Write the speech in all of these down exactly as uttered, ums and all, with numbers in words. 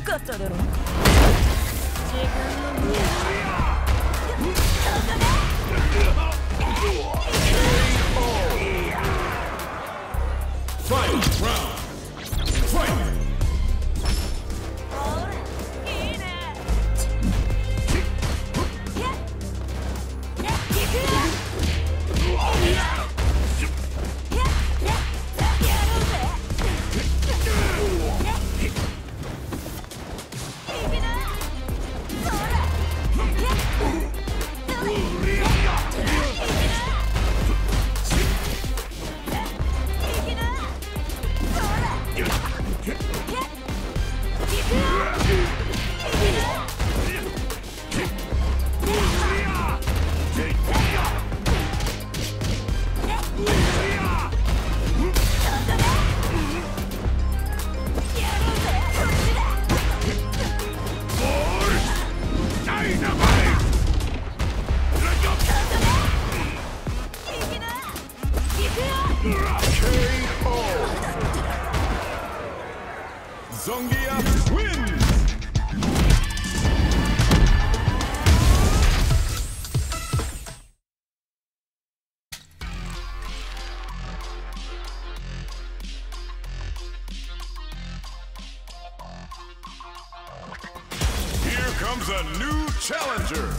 かっただろ。時間の無駄。 Fight round. Fight. ゾンギア wins! Here comes a new challenger!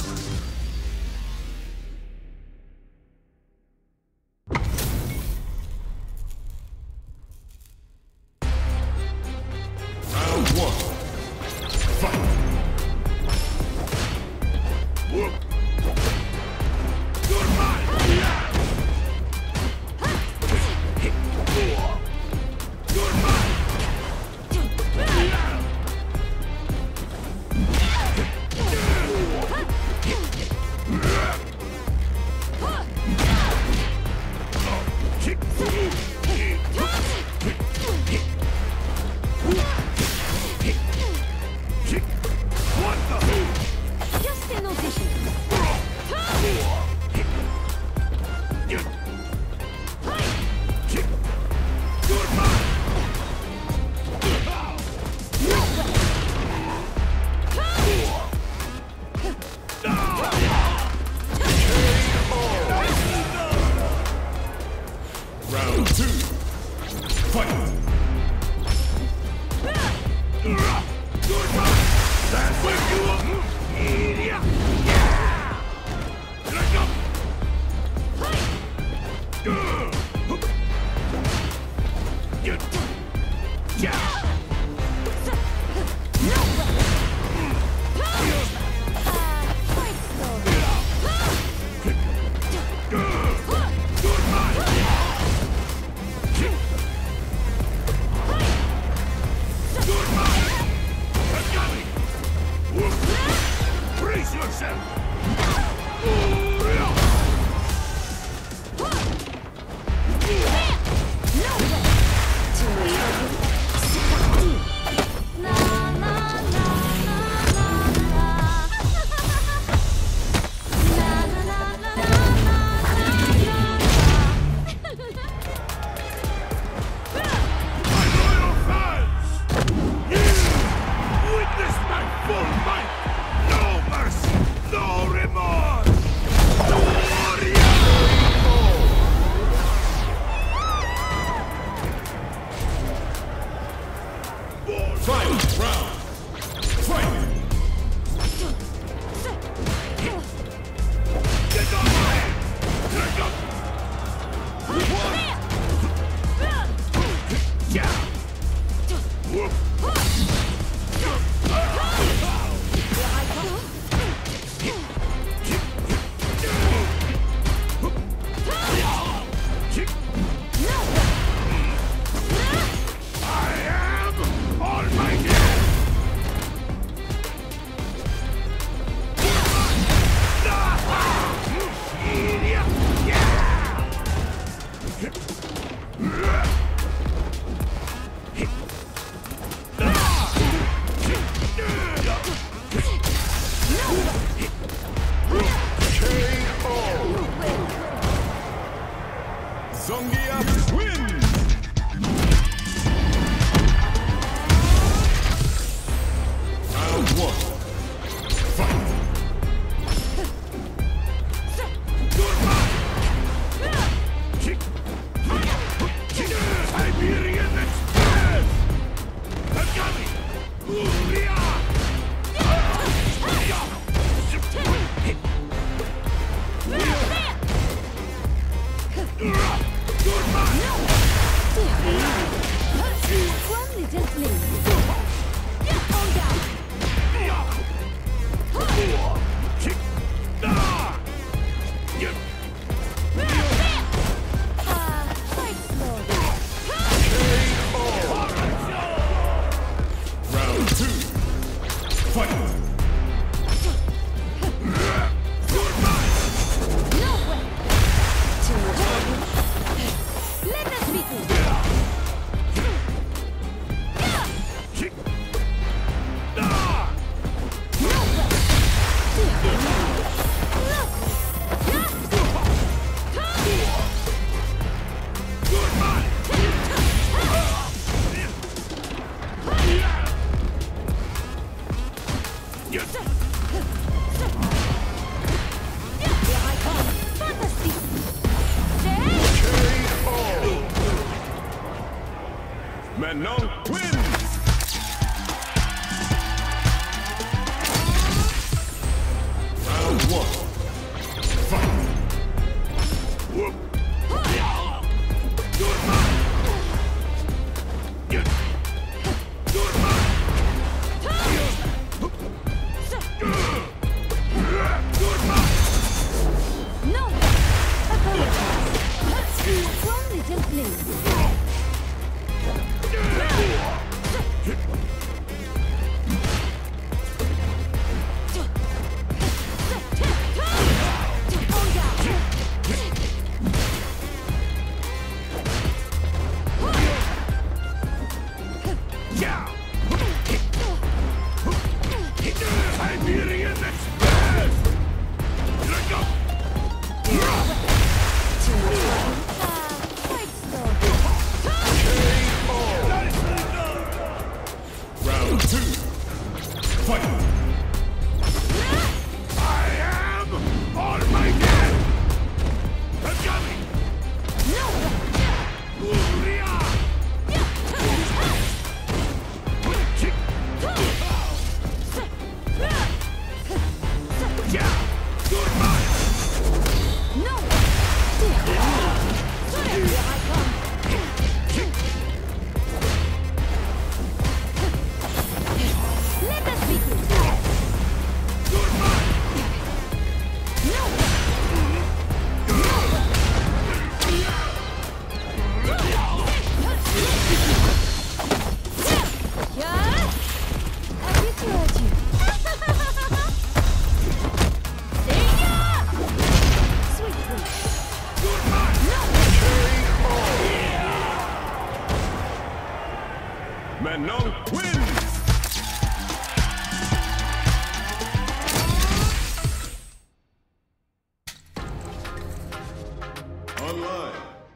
Zongia wins! Ah, quite slowly. Round two. Fight. No way. Let us begin. Manon wins! Round one. Fight! Whoop! No! Apologize. One little please. Siberian Express! Let go! Quite slowly. Round two. Fight! I am Almighty! I'm coming! Uria! Yeah! Goodbye! No! Here I come. Let us begin. Goodbye! No! Yeah? Habituate you. See ya! Sweet dreams. Manon wins! Online.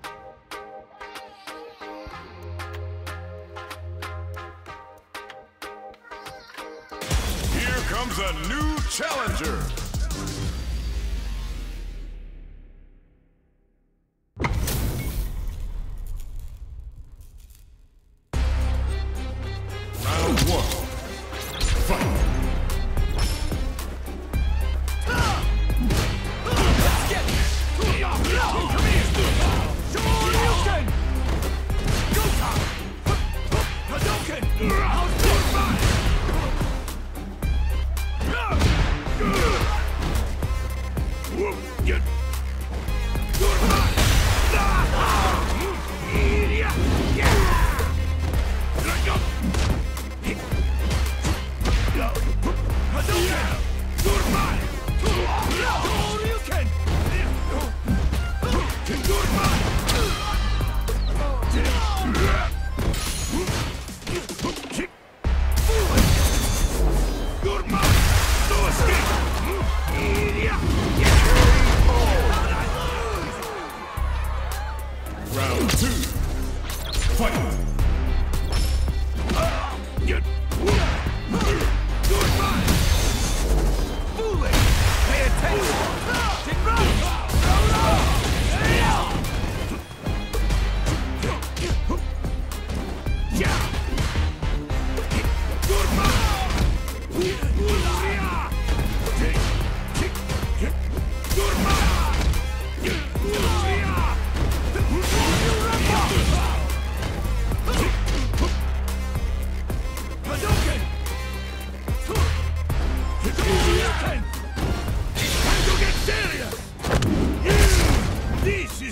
Here comes a new challenger. Round one. Fight. Let's get it. Come here. Shoryuken. Gota. Hadouken. Outdoor fight.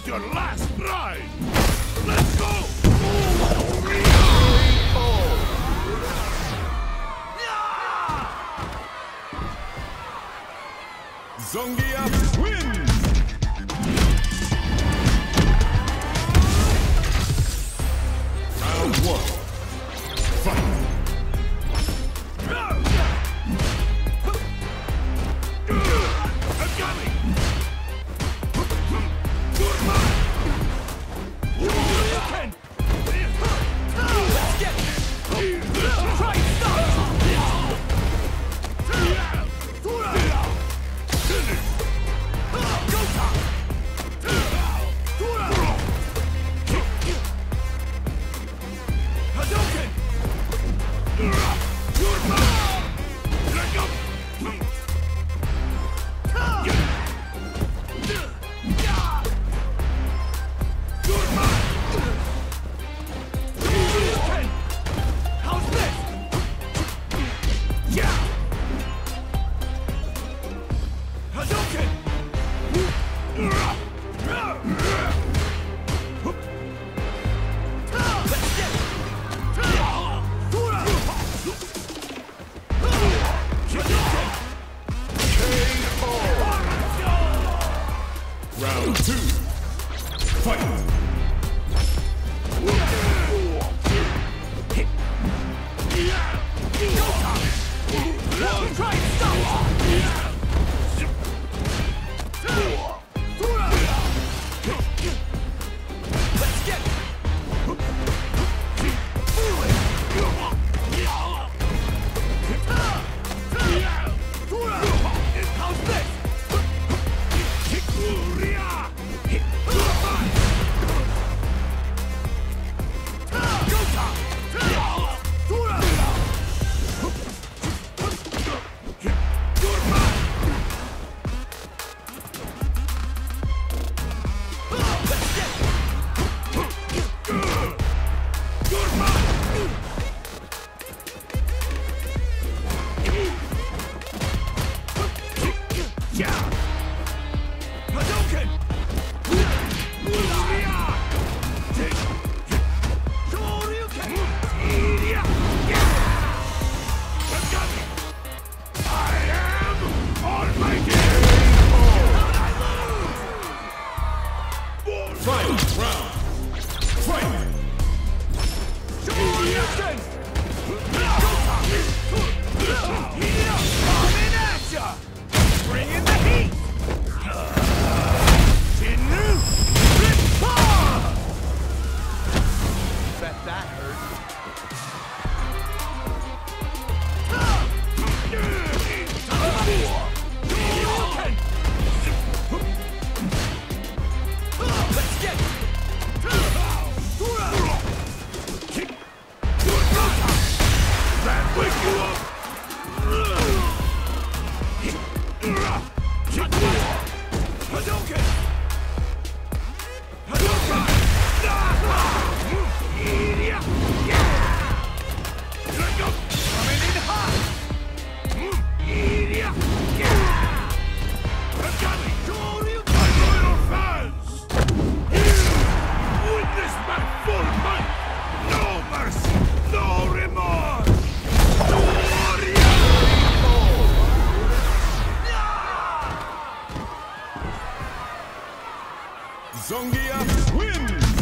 your last ride! Let's go! Zongia wins! Round one. Fight! Round two. Fight! Try and stop! Let's get it! How's this? Final round. Fight! Bring in the heat! Bet that hurt. Let's get it! That wake you up! Hadouken! Coming in hot! My loyal fans! Witness my full might! No mercy, no remorse! Zongia wins!